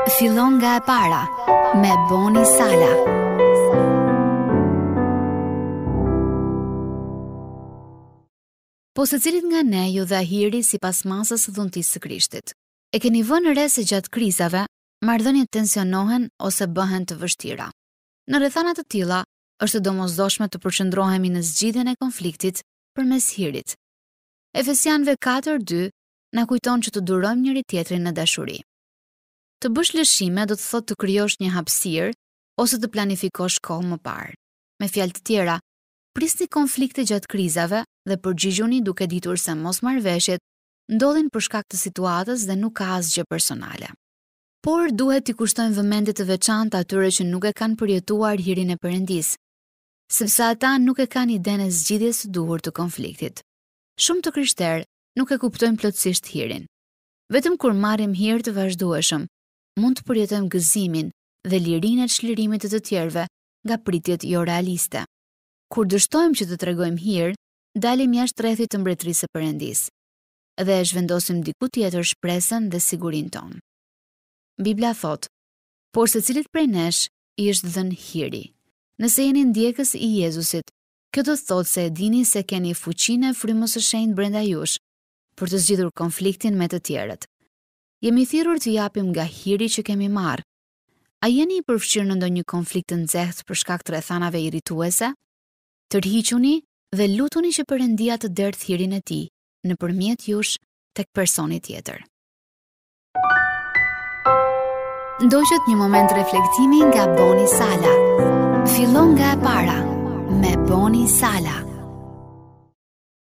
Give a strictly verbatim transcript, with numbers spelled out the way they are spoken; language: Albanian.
Fillon nga e para me Bonnie Sala. Po secilit nga ne ju dha hiri sipas masës së dhuntisë së Krishtit. E keni vënë re se gjatë krizave, marrëdhëniet tensionohen ose bëhen të vështira. Në rrethana të tilla, është domosdoshme të përqendrohemi në zgjidhjen e konfliktit përmes hirit. Efesianëve katër dy na kujton që të durojmë njëri tjetrin në dashuri. Të bësh lëshime do të thotë të krijosh një hapësirë ose të planifikosh kohë më parë. Me fjalë të tjera, prisni konflikte gjatë krizave dhe përgjigjuni duke ditur se mosmarrëveshjet ndodhin për shkak të situatës dhe nuk ka asgjë personale. Por duhet t'i kushtojmë vëmendje të veçantë atyre që nuk e kanë përjetuar hirin e Perëndisë, sepse ata nuk e kanë idenë e zgjidhjes së duhur të konfliktit. Shumë të krishterë nuk e kuptojnë plotësisht hirin. Vetëm kur marrim hir të vazhdueshëm, mund të përjetojmë gëzimin dhe lirinë e çlirimit të të tjerëve nga pritjet jo realiste. Kur dështojmë që të tregojmë hir, dalim jashtë rrethit të mbretërisë së Perëndisë dhe e zhvendosim diku tjetër shpresën dhe sigurinë tonë. Bibla thot: "Por secilit prej nesh i është dhënë hiri." Nëse jeni ndjekës i Jezusit, kjo do të thotë se e dini se keni fuqinë e frymës së shenjtë brenda jush për të zgjidhur konfliktin me të tjerët. Jemi thirrur të japim nga hiri që kemi marrë. A jeni i përfshirë në ndonjë konflikt të nxehtë për shkak të rrethanave irrituese? Tërhiquni dhe lutuni që Perëndia të derdhë hirin e tij nëpërmjet jush tek personi tjetër. Ndoqët një moment reflektimi nga Bonnie Sala. Fillon nga e para me Bonnie Sala.